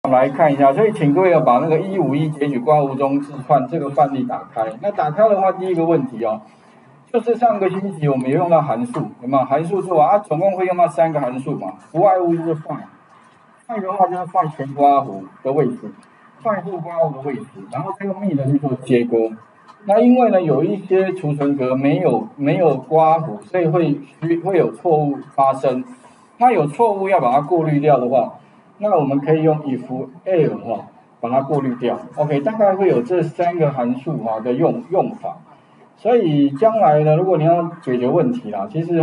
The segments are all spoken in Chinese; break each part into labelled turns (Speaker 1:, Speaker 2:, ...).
Speaker 1: 我们来看一下，所以请各位要把那个151截取刮弧中字串这个范例打开。那打开的话，第一个问题哦，就是上个星期我们有用到函数，有没有？函数做完总共会用到3个函数嘛，不外乎就是 find 的话就是 find 前刮弧的位置，find 后刮弧的位置，然后再用幂的去做切割。那因为呢有一些储存格没有刮弧，所以会有错误发生。那有错误要把它过滤掉的话，那我们可以用 if error 把它过滤掉。OK， 大概会有这3个函数的用法。所以将来呢，如果你要解决问题啦，其实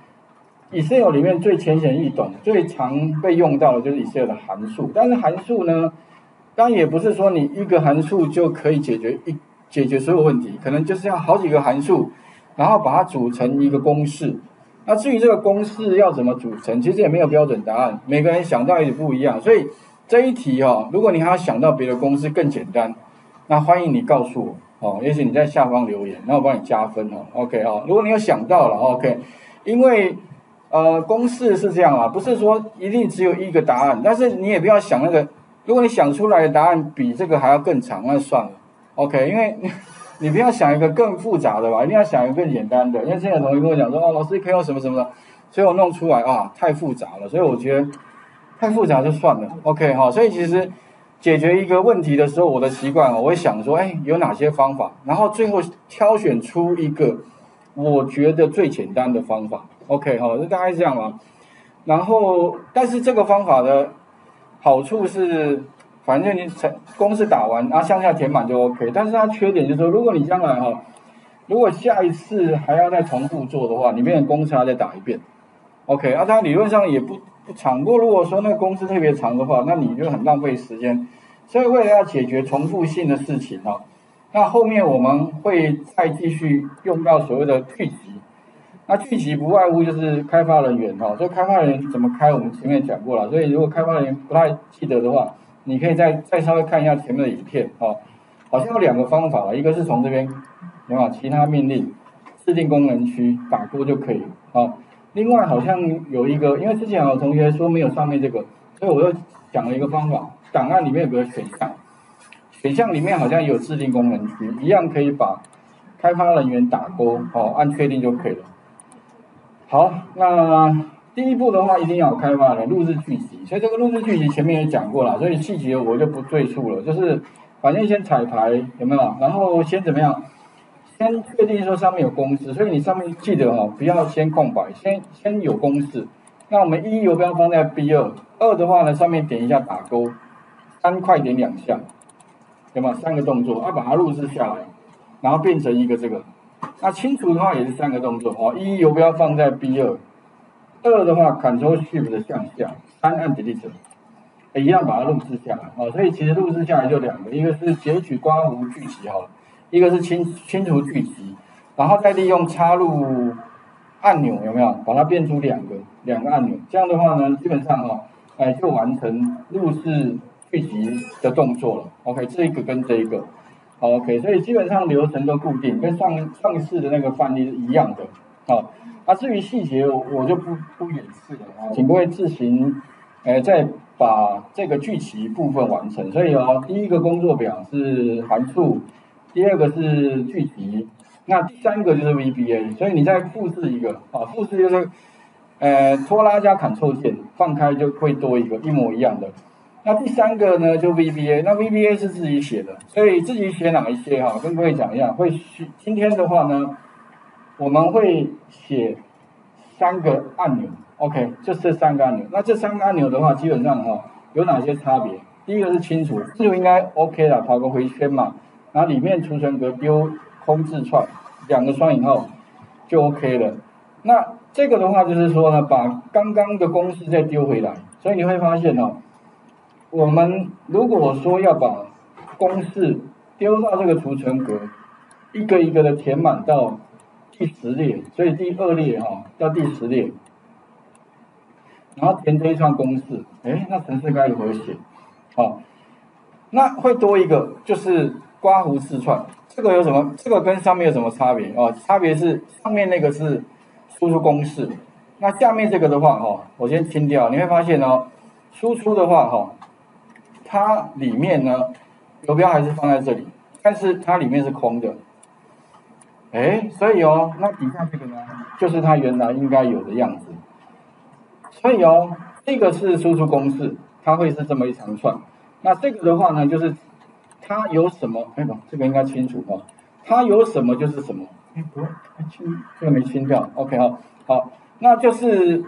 Speaker 1: Excel 里面最浅显易懂、最常被用到的就是 Excel 的函数。但是函数呢，当然也不是说你一个函数就可以解决所有问题，可能就是要好几个函数，然后把它组成一个公式。那至于这个公式要怎么组成，其实也没有标准答案，每个人想到也不一样。所以这一题如果你还要想到别的公式更简单，那欢迎你告诉我也许你在下方留言，那我帮你加分OK 如果你有想到了 OK， 因为公式是这样不是说一定只有一个答案，但是你也不要想那个，如果你想出来的答案比这个还要更长，那算了 OK， 因为你不要想一个更复杂的吧，一定要想一个更简单的。因为现在有同学跟我讲说老师可以用什么什么的，所以我弄出来太复杂了，所以我觉得太复杂就算了 OK 所以其实解决一个问题的时候，我的习惯我会想说有哪些方法，然后最后挑选出一个我觉得最简单的方法 OK 就大概是这样嘛。然后但是这个方法的好处是反正你公式打完，然后向下填满就 OK。但是它缺点就是说，如果你将来如果下一次还要再重复做的话，你变成公式要再打一遍 ，OK。它理论上也不长，不过如果说那个公式特别长的话，那你就很浪费时间。所以为了要解决重复性的事情那后面我们会再继续用到所谓的聚集。那聚集不外乎就是开发人员这开发人员怎么开，我们前面讲过了。所以如果开发人员不太记得的话，你可以再稍微看一下前面的影片好像有2个方法一个是从这边有没有其他命令制定功能区打勾就可以了另外好像有一个，因为之前有同学说没有上面这个，所以我又讲了一个方法，档案里面有个选项里面好像有制定功能区，一样可以把开发人员打勾按确定就可以了。好，那第一步的话，一定要有开发人录制剧集，所以这个录制剧集前面也讲过了，所以细节我就不赘述了。就是反正先彩排有没有，然后先怎么样，先确定说上面有公式，所以你上面记得不要先空白，先有公式。那我们1游标放在 B2，2的话呢上面点一下打勾，3快点2下，有没有3个动作，要把它录制下来，然后变成一个这个。那清除的话也是3个动作1游标放在 B2， 2的话 Ctrl Shift 的向下，3按 Delete， 一样把它录制下来所以其实录制下来就2个，一个是截取刮弧聚集一个是清除聚集，然后再利用插入按钮有没有把它变出2个按钮，这样的话呢基本上就完成录制聚集的动作了 OK， 这一个跟这一个OK， 所以基本上流程都固定，跟上次的那个范例是一样的至于细节我就不演示了请各位自行再把这个聚集部分完成。所以第一个工作表是函数，第2个是聚集，那第3个就是 VBA， 所以你再复制一个复制就是拖拉加 Ctrl 键放开就会多一个一模一样的。那第3个呢就 VBA， 那 VBA 是自己写的，所以自己写哪一些跟各位讲一下。今天的话呢，我们会写3个按钮 ，OK， 就这3个按钮。那这3个按钮的话，基本上有哪些差别？第一个是清除应该 OK 了，跑个回圈嘛，然后里面储存格丢空字串，2个双引号就 OK 了。那这个的话就是说呢，把刚刚的公式再丢回来，所以你会发现我们如果说要把公式丢到这个储存格，一个一个的填满到第10列，所以第2列到第10列，然后填这一串公式，那程式该如何写？那会多一个就是刮弧字串，这个有什么？这个跟上面有什么差别差别是上面那个是输出公式，那下面这个的话我先清掉，你会发现输出的话它里面呢游标还是放在这里，但是它里面是空的。所以那底下这个呢，就是它原来应该有的样子。所以这个是输出公式，它会是这么一长串。那这个的话呢，就是它有什么？这个应该清楚它有什么就是什么。不，这个没清掉。OK 好，那就是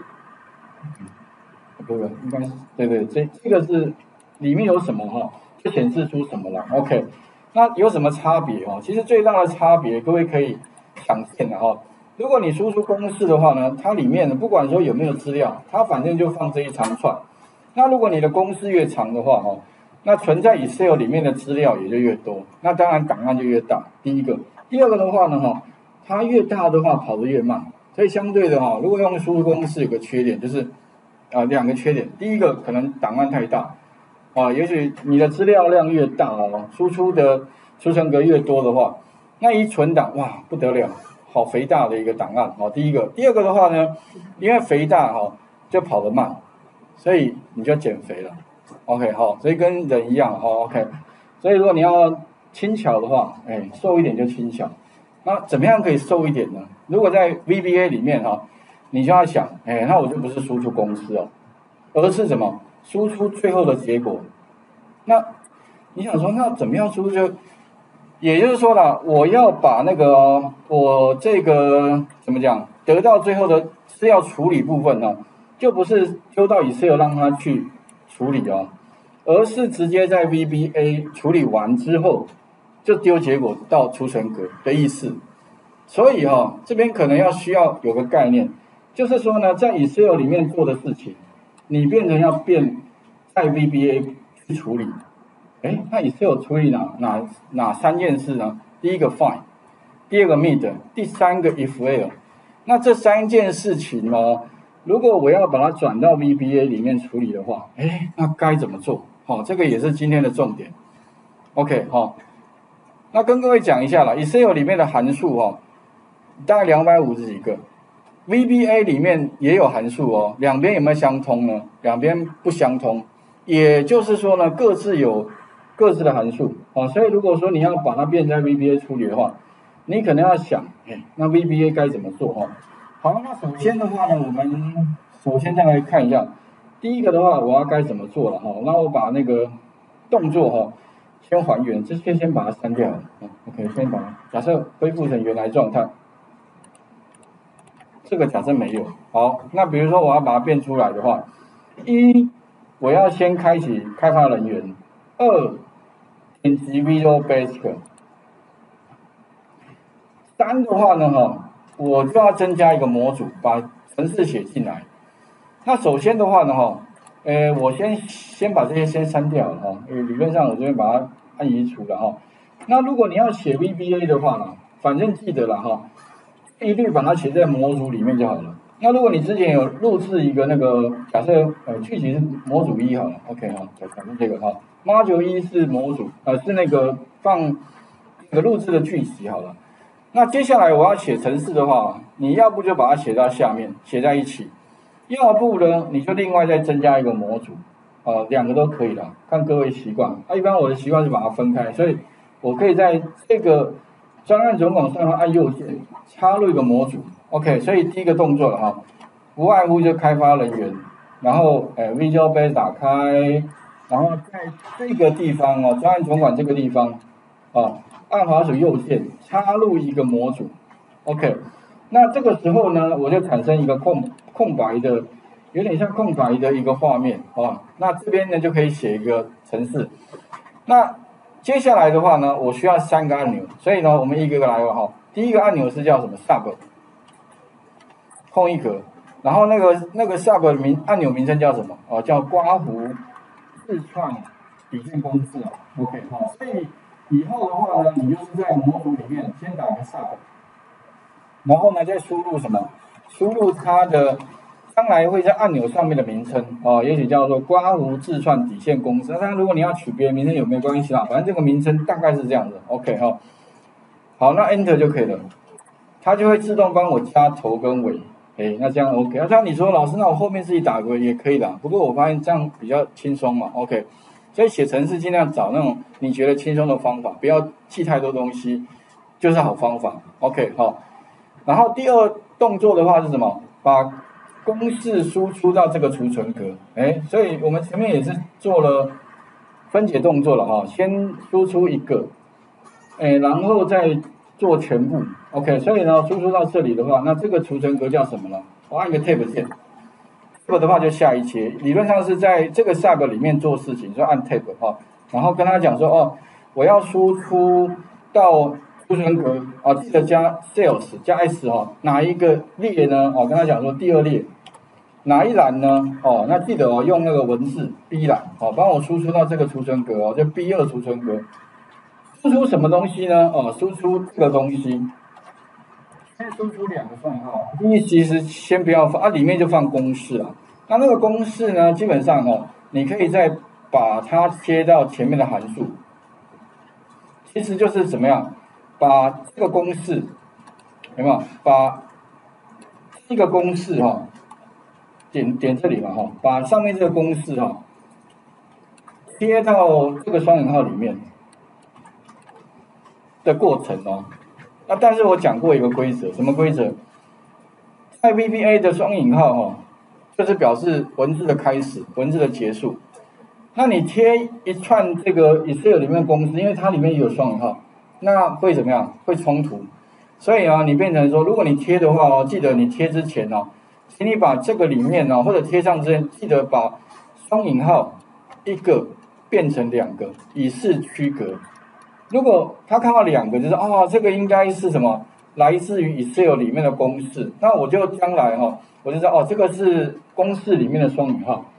Speaker 1: 应该是对，这个是里面有什么就显示出什么了。OK。那有什么差别其实最大的差别，各位可以想见的如果你输出公式的话呢，它里面不管说有没有资料，它反正就放这一长串。那如果你的公式越长的话那存在 Excel 里面的资料也就越多，那当然档案就越大。第一个，第二个的话呢它越大的话跑得越慢。所以相对的如果用输出公式有个缺点，就是两个缺点。第一个可能档案太大。也许你的资料量越大输出的储存格越多的话，那一存档哇不得了，好肥大的一个档案第一个，第二个的话呢，因为肥大就跑得慢，所以你就减肥了。OK 所以跟人一样OK， 所以如果你要轻巧的话，瘦一点就轻巧。那怎么样可以瘦一点呢？如果在 VBA 里面你就要想，那我就不是输出公式而是什么？输出最后的结果。那你想说，那怎么样输出？也就是说啦，我要把那个我这个怎么讲，得到最后的资料处理部分就不是丢到 Excel 让它去处理而是直接在 VBA 处理完之后就丢结果到储存格的意思。所以这边可能需要有个概念，就是说呢，在 Excel 里面做的事情，你变成要变在 VBA 去处理。那 Excel 处理哪三件事呢？第一个 find， 第二个 mid， 第三个 if/else。那这三件事情如果我要把它转到 VBA 里面处理的话，那该怎么做？这个也是今天的重点。OK 那跟各位讲一下啦 ，Excel 里面的函数大概250几个。VBA 里面也有函数两边有没有相通呢？两边不相通，也就是说呢，各自有各自的函数所以如果说你要把它变在 VBA 处理的话，你可能要想，那 VBA 该怎么做好，那首先的话呢，我们首先再来看一下，第一个的话，我要该怎么做了那我把那个动作先还原，这些先把它删掉OK， 先把它假设恢复成原来状态。这个假设没有。好，那比如说我要把它变出来的话，我要先开启开发人员，2点击 Visual Basic， 3的话呢我就要增加一个模组，把程式写进来。那首先的话呢我先把这些先删掉了理论上我这边把它按移除了那如果你要写 VBA 的话呢，反正记得了一律把它写在模组里面就好了。那如果你之前有录制一个那个假设具体是模组1好了 ，OK 假设这个module 1是模组是那个放那个录制的句型好了。那接下来我要写程式的话，你要不就把它写到下面，写在一起，要不呢你就另外再增加一个模组两个都可以啦，看各位习惯。一般我的习惯是把它分开，所以我可以在这个专案总管上面按右键插入一个模组 ，OK， 所以第一个动作了不外乎就开发人员，然后Visual Basic 打开，然后在这个地方专案总管这个地方按滑鼠右键插入一个模组 ，OK， 那这个时候呢，我就产生一个空白的，有点像空白的一个画面那这边呢就可以写一个程式。那接下来的话呢，我需要3个按钮，所以呢我们一个一个来第一个按钮是叫什么 Sub， 空一格，然后那个 Sub 按钮名称叫什么叫刮胡自创底线公式OK 所以以后的话呢，你就是在模组里面先打个 Sub， 然后呢再输入什么？输入它的将来会在按钮上面的名称也许叫做刮胡自创底线公式。当然如果你要取别的名称有没有关系啦，反正这个名称大概是这样的 OK 好，那 Enter 就可以了，它就会自动帮我加头跟尾。那这样 OK， 这样你说老师，那我后面自己打个也可以的，不过我发现这样比较轻松嘛 OK。 所以写程式尽量找那种你觉得轻松的方法，不要记太多东西，就是好方法。OK 好，然后第二动作的话是什么？把公式输出到这个储存格。所以我们前面也是做了分解动作了哈，先输出一个，然后再做全部。OK， 所以呢，输出到这里的话，那这个储存格叫什么呢？我按一个 Tab 键。Tab 的话就下一切，理论上是在这个 sub 里面做事情，就按 Tab 然后跟他讲说我要输出到储存格记得加 sales 加 s 哪一个列呢？跟他讲说第二列，哪一栏呢？那记得用那个文字 B 栏帮我输出到这个储存格就 B2 储存格，输出什么东西呢？输出这个东西。先输出2个算号，其实先不要放里面就放公式啊。那个公式呢，基本上你可以再把它切到前面的函数，其实就是怎么样，把这个公式有没有？把这个公式点这里嘛把上面这个公式贴到这个双引号里面的过程那但是我讲过一个规则，什么规则？在 VBA 的双引号就是表示文字的开始，文字的结束。那你贴一串这个 Excel 里面的公式，因为它里面也有双引号，那会怎么样？会冲突。所以你变成说，如果你贴的话记得你贴之前请你把这个里面或者贴上之前，记得把双引号一个变成2个，以示区隔。如果他看到2个，就是这个应该是什么？来自于 Excel 里面的公式，那我就将来我就知道这个是公式里面的双引号。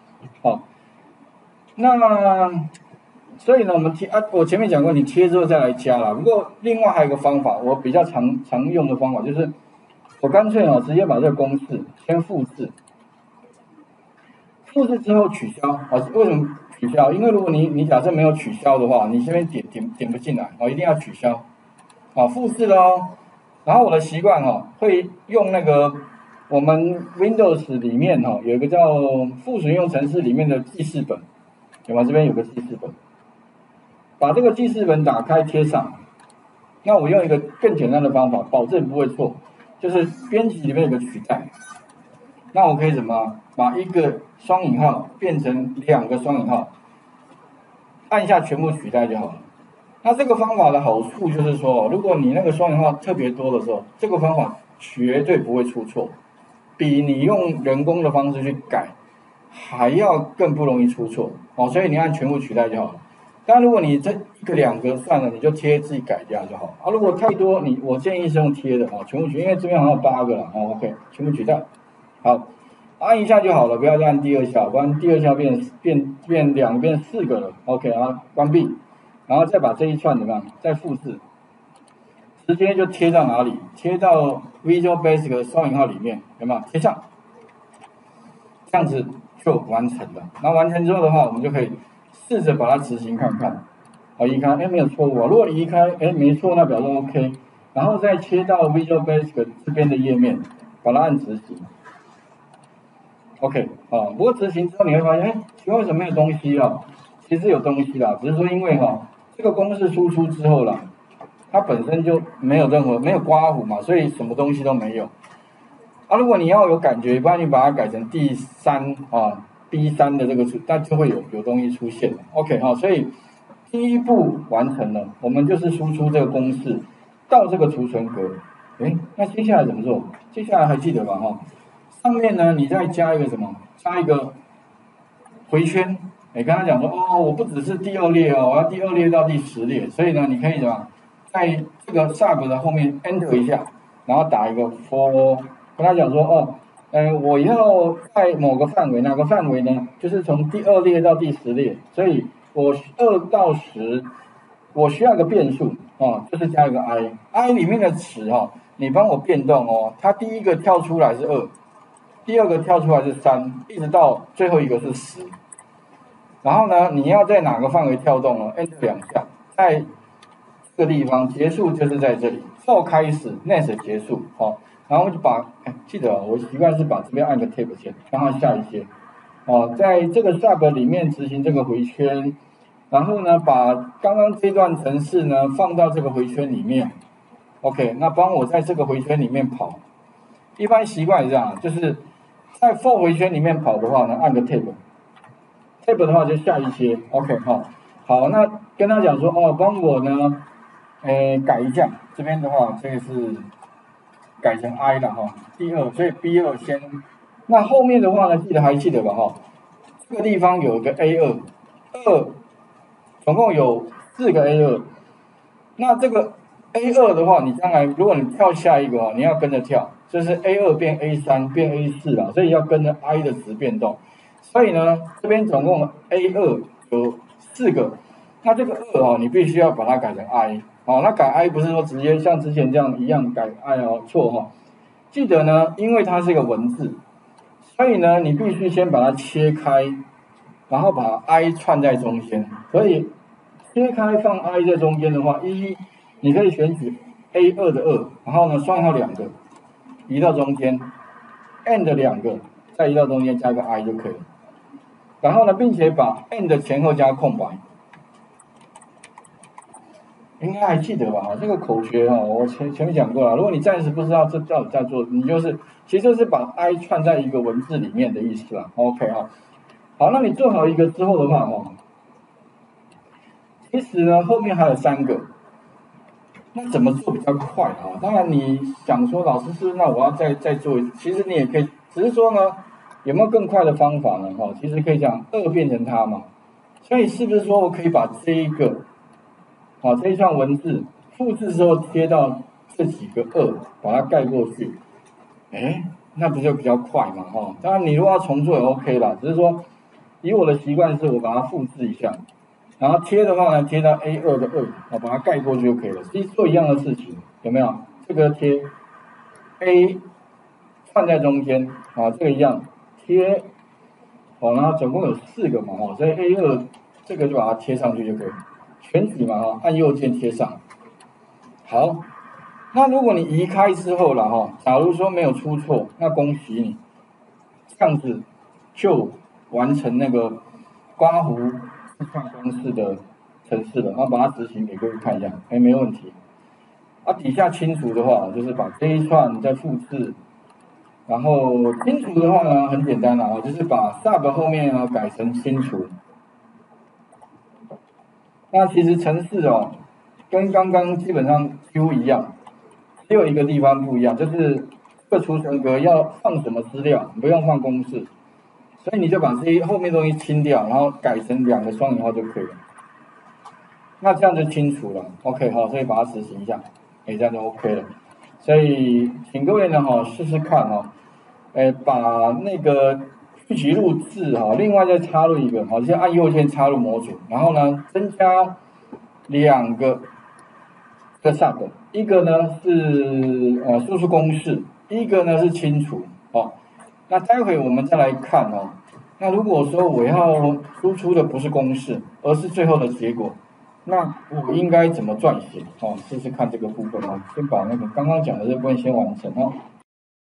Speaker 1: 那所以呢，我前面讲过，你贴之后再来加啦。不过另外还有一个方法，我比较常用的方法就是，我干脆直接把这个公式先复制，复制之后取消为什么？取消，因为如果你假设没有取消的话，你这边点不进来一定要取消复制了然后我的习惯会用那个我们 Windows 里面有一个叫附属应用程式里面的记事本，有吗？这边有个记事本，把这个记事本打开贴上。那我用一个更简单的方法，保证不会错，就是编辑里面有个取代。那我可以怎么把一个双引号变成2个双引号，按下全部取代就好了。那这个方法的好处就是说，如果你那个双引号特别多的时候，这个方法绝对不会出错，比你用人工的方式去改还要更不容易出错所以你按全部取代就好了。但如果你这一个2个算了，你就贴自己改掉就好如果太多，我建议是用贴的全部取，因为这边好像有8个了OK， 全部取代。好，按一下就好了，不要再按第2下，不然第2下变2个变4个了。OK 关闭，然后再把这一串怎么样？再复制，直接就贴到哪里？贴到 Visual Basic 的双引号里面，有没有？贴上，这样子就完成了。那完成之后的话，我们就可以试着把它执行看看。移开，没有错误如果移开，没错，那表示 OK。然后再切到 Visual Basic 这边的页面，把它按执行。OK 不过执行之后你会发现，奇怪为什么没有东西其实有东西啦，只是说因为这个公式输出之后啦，它本身就没有刮胡嘛，所以什么东西都没有。如果你要有感觉，不然你把它改成第3B3的这个那就会有东西出现了。OK 所以第一步完成了，我们就是输出这个公式到这个储存格。那接下来怎么做？接下来还记得吧上面呢，你再加一个什么？加一个回圈。跟他讲说，我不只是第2列我要第2列到第10列，所以呢，你可以怎么？在这个 sub 的后面 enter 一下，然后打一个 for， 跟他讲说，我要在某个范围，哪个范围呢？就是从第2列到第10列，所以我2到10，我需要一个变数就是加一个 i 里面的值你帮我变动它第一个跳出来是2。第2个跳出来是3，一直到最后一个是10。然后呢，你要在哪个范围跳动呢 ？Enter 2下，在这个地方结束就是在这里，后开始 next 结束然后就把记得我习惯是把这边按个 Tab 键，让它下一些在这个 sub 里面执行这个回圈， 然后呢，把刚刚这段程式呢放到这个回圈里面 ，OK， 那帮我在这个回圈里面跑。一般习惯是这样，就是在 for 回圈里面跑的话呢，按个 tab 的话就下一些 ，OK 哈。好，那跟他讲说哦，帮我呢，改一下，这边的话这个是改成 I 了哈，第二，所以 B2先。那后面的话呢，还记得吧哈？这个地方有一个 A2，总共有4个 A2。那这个 A2的话，你将来如果你跳下一个哦，你要跟着跳，就是 A2变 A3 变 A4 啦，所以要跟着 I 的值变动。所以呢，这边总共 A2有4个，那这个2哦，你必须要把它改成 I。好，那改 I 不是说直接像之前这样一样改 I 哦，错哈。记得呢，因为它是一个文字，所以呢，你必须先把它切开，然后把 I 串在中间。所以切开放 I 在中间的话，你可以选取 A2的2，然后呢双引号2个移到中间 ，and 2个再移到中间加个 I 就可以了。然后呢，并且把 and 前后加空白。应该还记得吧？这个口诀哈，我前面讲过了。如果你暂时不知道这到底在做，你其实就是把 I 串在一个文字里面的意思啦。OK 哈，好，那你做好一个之后的话哈，其实呢后面还有3个，那怎么做比较快啊？当然你想说老师是那我要再做一次，其实你也可以，只是说呢有没有更快的方法呢？哈，其实可以讲2变成它嘛，所以是不是说我可以把这一个？好，这一串文字复制之后贴到这几个2，把它盖过去，那不就比较快嘛，哈。当然你如果要重做也 OK 啦，只是说以我的习惯是我把它复制一下，然后贴的话呢，贴到 A2的2，把它盖过去就可以了。其实做一样的事情，有没有？这个贴 A 串在中间，这个一样贴，然后总共有4个嘛，所以 A2这个就把它贴上去就可以了。全体嘛，按右键贴上。好，那如果你移开之后了哈，假如说没有出错，那恭喜你，这样子就完成那个刮胡自串公式的程式了。然后把它执行给各位看一下，没问题。底下清除的话，就是把这一串再复制，然后清除的话呢，很简单啦，就是把 sub 后面呢改成清除。那其实程式哦，跟刚刚基本上几乎一样，只有一个地方不一样，就是这个储存格要放什么资料，不用放公式，所以你就把这些后面东西清掉，然后改成2个双引号就可以了。那这样就清楚了 ，OK 好，所以把它执行一下，这样就 OK 了。所以请各位呢试试看把那个具体录制另外再插入一个先按右键插入模组，然后呢增加2个sub， 一个呢是输出公式，一个呢是清除那待会我们再来看那如果说我要输出的不是公式，而是最后的结果，那我应该怎么撰写试试看这个部分先把那个刚刚讲的这部分先完成